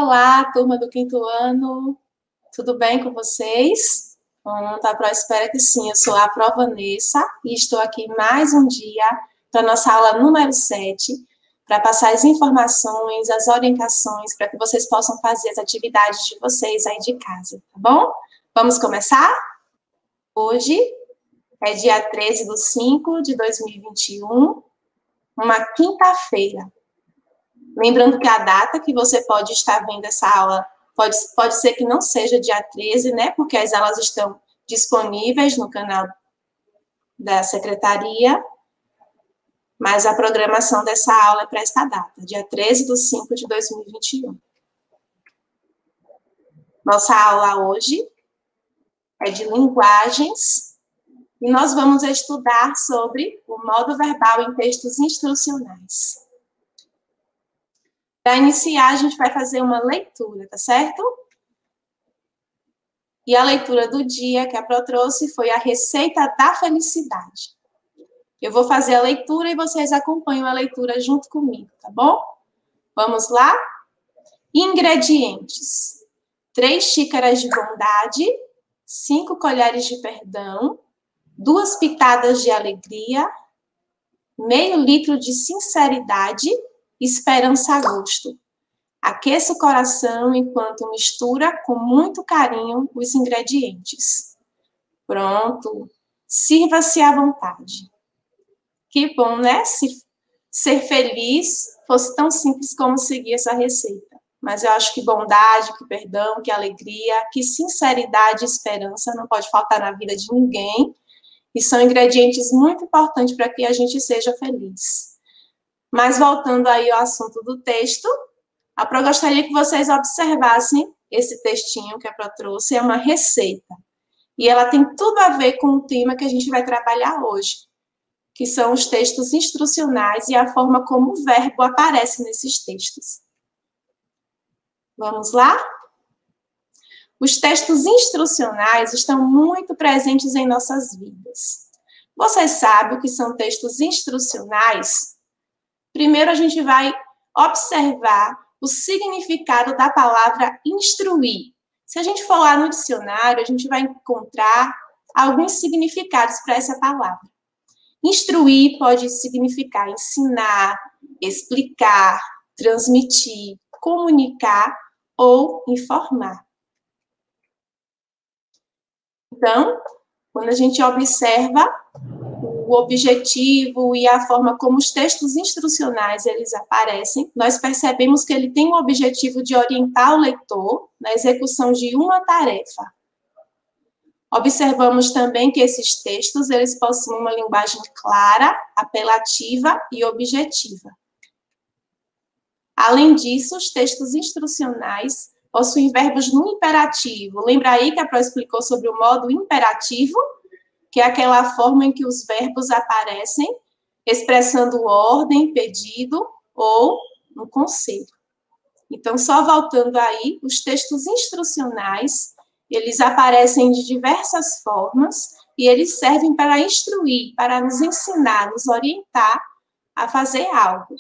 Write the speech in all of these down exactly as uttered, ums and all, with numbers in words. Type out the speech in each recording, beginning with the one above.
Olá, turma do quinto ano, tudo bem com vocês? Bom, tá, Pro, espero que sim. Eu sou a Pro Vanessa e estou aqui mais um dia para a nossa aula número sete, para passar as informações, as orientações, para que vocês possam fazer as atividades de vocês aí de casa, tá bom? Vamos começar? Hoje é dia treze de cinco de dois mil e vinte e um, uma quinta-feira. Lembrando que a data que você pode estar vendo essa aula pode, pode ser que não seja dia treze, né? Porque as aulas estão disponíveis no canal da secretaria, mas a programação dessa aula é para esta data, dia treze de cinco de dois mil e vinte e um. Nossa aula hoje é de linguagens e nós vamos estudar sobre o modo verbal em textos instrucionais. Para iniciar, a gente vai fazer uma leitura, tá certo? E a leitura do dia que a Pro trouxe foi a receita da felicidade. Eu vou fazer a leitura e vocês acompanham a leitura junto comigo, tá bom? Vamos lá? Ingredientes: três xícaras de bondade, cinco colheres de perdão, duas pitadas de alegria, meio litro de sinceridade, esperança a gosto. Aqueça o coração enquanto mistura com muito carinho os ingredientes. Pronto. Sirva-se à vontade. Que bom, né? Se ser feliz fosse tão simples como seguir essa receita. Mas eu acho que bondade, que perdão, que alegria, que sinceridade e esperança não pode faltar na vida de ninguém. E são ingredientes muito importantes para que a gente seja feliz. Mas voltando aí ao assunto do texto, a Pro gostaria que vocês observassem esse textinho que a Pro trouxe, é uma receita. E ela tem tudo a ver com o tema que a gente vai trabalhar hoje, que são os textos instrucionais e a forma como o verbo aparece nesses textos. Vamos lá? Os textos instrucionais estão muito presentes em nossas vidas. Vocês sabem o que são textos instrucionais? Primeiro, a gente vai observar o significado da palavra instruir. Se a gente for lá no dicionário, a gente vai encontrar alguns significados para essa palavra. Instruir pode significar ensinar, explicar, transmitir, comunicar ou informar. Então, quando a gente observa o objetivo e a forma como os textos instrucionais eles aparecem, nós percebemos que ele tem o objetivo de orientar o leitor na execução de uma tarefa. Observamos também que esses textos eles possuem uma linguagem clara, apelativa e objetiva. Além disso, os textos instrucionais possuem verbos no imperativo. Lembra aí que a Pro explicou sobre o modo imperativo? Que é aquela forma em que os verbos aparecem, expressando ordem, pedido ou um conselho. Então, só voltando aí, os textos instrucionais, eles aparecem de diversas formas e eles servem para instruir, para nos ensinar, nos orientar a fazer algo.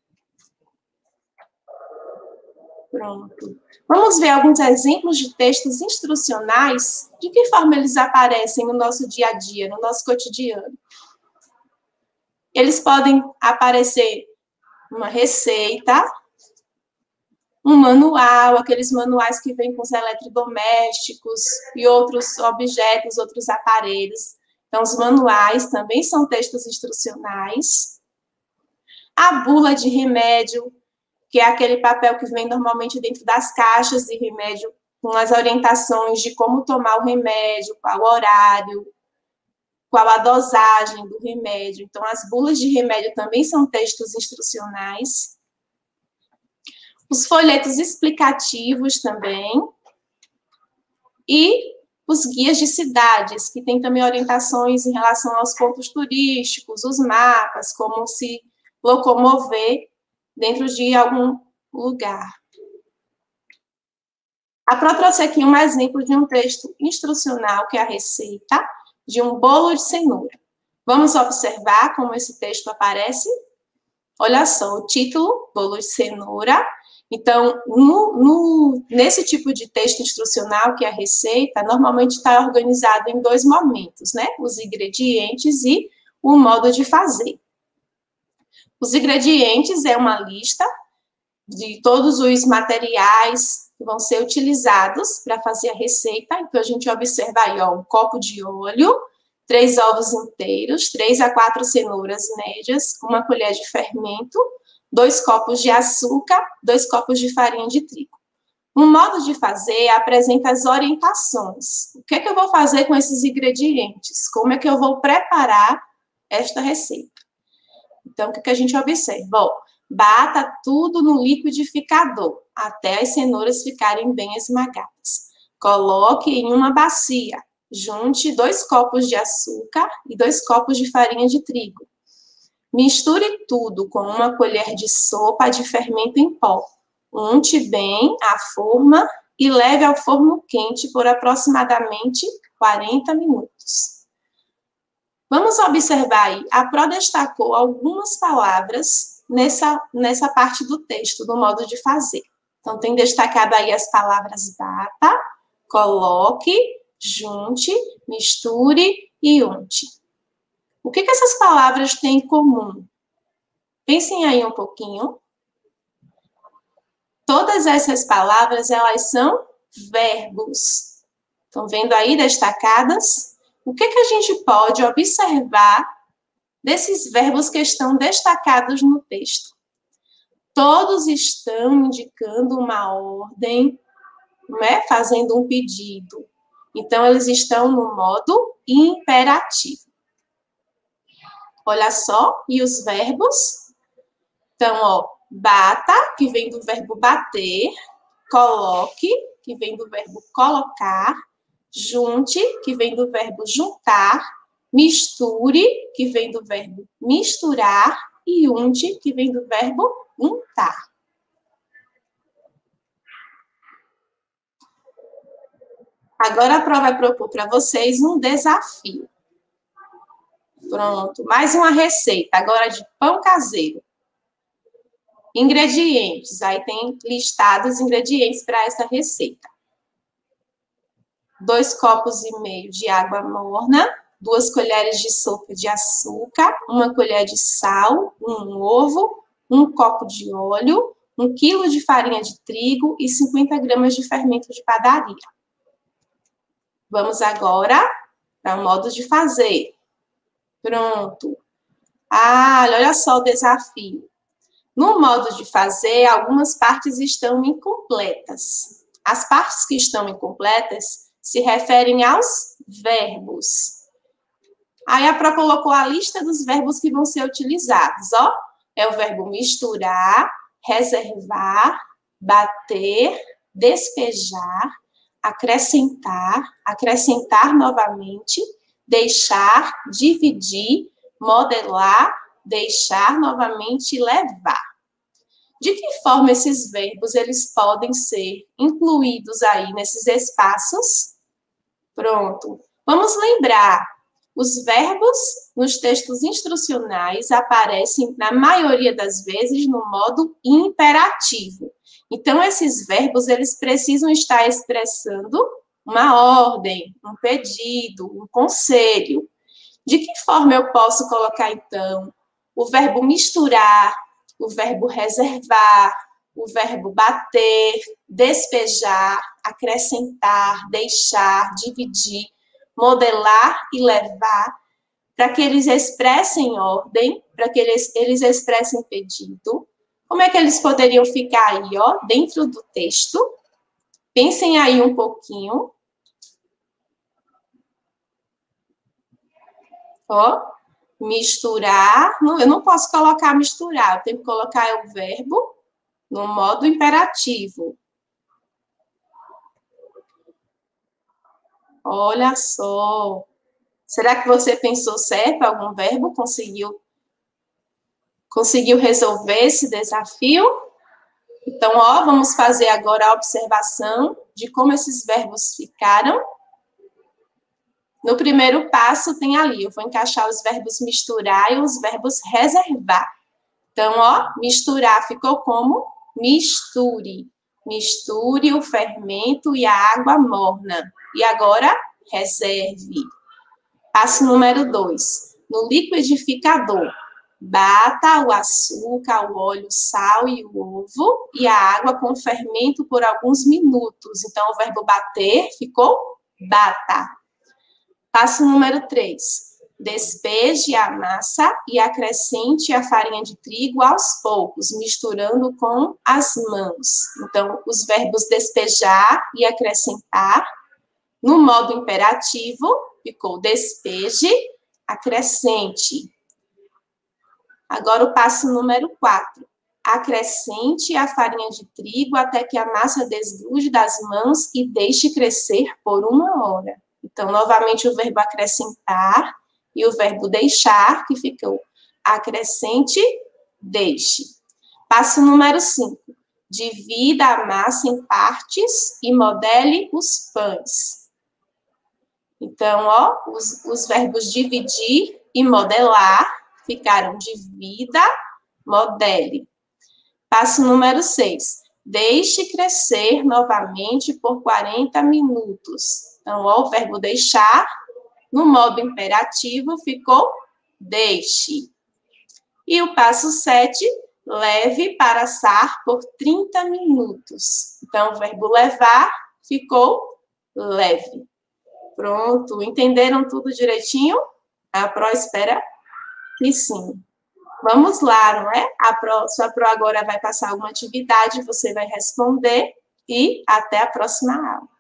Pronto. Vamos ver alguns exemplos de textos instrucionais, de que forma eles aparecem no nosso dia a dia, no nosso cotidiano. Eles podem aparecer uma receita, um manual, aqueles manuais que vêm com os eletrodomésticos e outros objetos, outros aparelhos. Então, os manuais também são textos instrucionais. A bula de remédio, que é aquele papel que vem normalmente dentro das caixas de remédio, com as orientações de como tomar o remédio, qual horário, qual a dosagem do remédio. Então, as bulas de remédio também são textos instrucionais. Os folhetos explicativos também. E os guias de cidades, que tem também orientações em relação aos pontos turísticos, os mapas, como se locomover dentro de algum lugar. A Pro trouxe aqui um exemplo de um texto instrucional, que é a receita de um bolo de cenoura. Vamos observar como esse texto aparece? Olha só, o título, bolo de cenoura, Então, no, no, nesse tipo de texto instrucional, que é a receita, normalmente está organizado em dois momentos, né? Os ingredientes e o modo de fazer. Os ingredientes é uma lista de todos os materiais que vão ser utilizados para fazer a receita. Então, a gente observa aí, ó, um copo de óleo, três ovos inteiros, três a quatro cenouras médias, uma colher de fermento, dois copos de açúcar, dois copos de farinha de trigo. No modo de fazer, apresenta as orientações. O que é que eu vou fazer com esses ingredientes? Como é que eu vou preparar esta receita? Então, o que, é que a gente observa? Bom, bata tudo no liquidificador, até as cenouras ficarem bem esmagadas. Coloque em uma bacia. Junte dois copos de açúcar e dois copos de farinha de trigo. Misture tudo com uma colher de sopa de fermento em pó. Unte bem a forma e leve ao forno quente por aproximadamente quarenta minutos. Vamos observar aí, a Pro destacou algumas palavras nessa, nessa parte do texto, do modo de fazer. Então, tem destacado aí as palavras bata, coloque, junte, misture e unte. O que, que essas palavras têm em comum? Pensem aí um pouquinho. Todas essas palavras, elas são verbos. Estão vendo aí destacadas? O que, que a gente pode observar desses verbos que estão destacados no texto? Todos estão indicando uma ordem, né? Fazendo um pedido. Então, eles estão no modo imperativo. Olha só, e os verbos? Então, ó, bata, que vem do verbo bater, coloque, que vem do verbo colocar, junte, que vem do verbo juntar, misture, que vem do verbo misturar, e unte, que vem do verbo untar. Agora a prova vai propor para vocês um desafio. Pronto, mais uma receita, agora de pão caseiro. Ingredientes, aí tem listados os ingredientes para essa receita. Dois copos e meio de água morna, duas colheres de sopa de açúcar, uma colher de sal, um ovo, um copo de óleo, um quilo de farinha de trigo e cinquenta gramas de fermento de padaria. Vamos agora para o modo de fazer. Pronto. Ah, olha só o desafio. No modo de fazer, algumas partes estão incompletas. As partes que estão incompletas se referem aos verbos. Aí a Pro colocou a lista dos verbos que vão ser utilizados, ó. É o verbo misturar, reservar, bater, despejar, acrescentar, acrescentar novamente, deixar, dividir, modelar, deixar novamente e levar. De que forma esses verbos eles podem ser incluídos aí nesses espaços? Pronto. Vamos lembrar, os verbos nos textos instrucionais aparecem, na maioria das vezes, no modo imperativo. Então, esses verbos eles precisam estar expressando uma ordem, um pedido, um conselho. De que forma eu posso colocar, então, o verbo misturar, o verbo reservar, o verbo bater, despejar, acrescentar, deixar, dividir, modelar e levar, para que eles expressem ordem, para que eles, eles expressem pedido? Como é que eles poderiam ficar aí, ó, dentro do texto? Pensem aí um pouquinho. Ó, misturar, não, eu não posso colocar misturar, eu tenho que colocar o verbo no modo imperativo. Olha só. Será que você pensou certo? Algum verbo conseguiu, conseguiu resolver esse desafio? Então, ó, vamos fazer agora a observação de como esses verbos ficaram. No primeiro passo tem ali, eu vou encaixar os verbos misturar e os verbos reservar. Então, ó, misturar ficou como? misture. Misture o fermento e a água morna. E agora, reserve. Passo número dois. No liquidificador, bata o açúcar, o óleo, o sal e o ovo e a água com fermento por alguns minutos. Então, o verbo bater ficou bata. Passo número três. Despeje a massa e acrescente a farinha de trigo aos poucos, misturando com as mãos. Então, os verbos despejar e acrescentar. No modo imperativo, ficou despeje, acrescente. Agora, o passo número quatro. Acrescente a farinha de trigo até que a massa desgrude das mãos e deixe crescer por uma hora. Então, novamente, o verbo acrescentar e o verbo deixar, que ficou acrescente, deixe. Passo número cinco. Divida a massa em partes e modele os pães. Então, ó, os, os verbos dividir e modelar ficaram divida, modele. Passo número seis. Deixe crescer novamente por quarenta minutos. Então, ó, o verbo deixar, no modo imperativo, ficou deixe. E o passo sete, leve para assar por trinta minutos. Então, o verbo levar ficou leve. Pronto, entenderam tudo direitinho? A Pro espera que sim. Vamos lá, não é? A Pro, sua Pro agora vai passar alguma atividade, você vai responder e até a próxima aula.